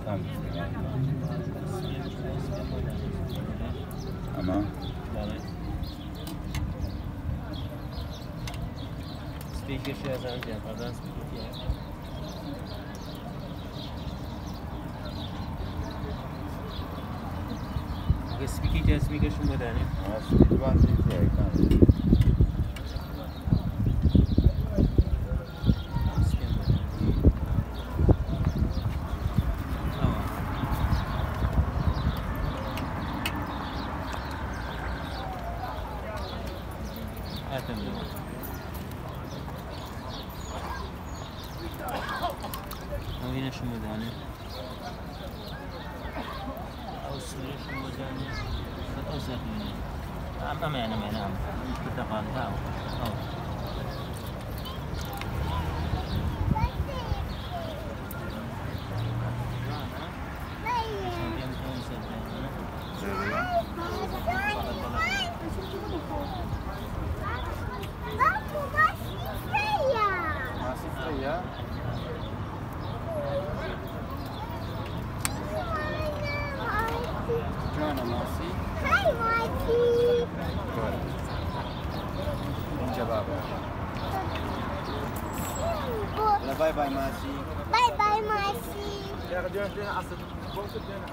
اما بله سپیکرشی از هم جمع کردن سپیکی سپیکرشون بدنیم سپیک بندی تیکنم نوینشون بدنیم أوصلشون بدنیم أوصلني أنا بتقال هاو جانا ماسي هاي مايكي اینجا بابا باي باي ماسي باي باي مايكي يا رجال دينا عصر بوصل دينا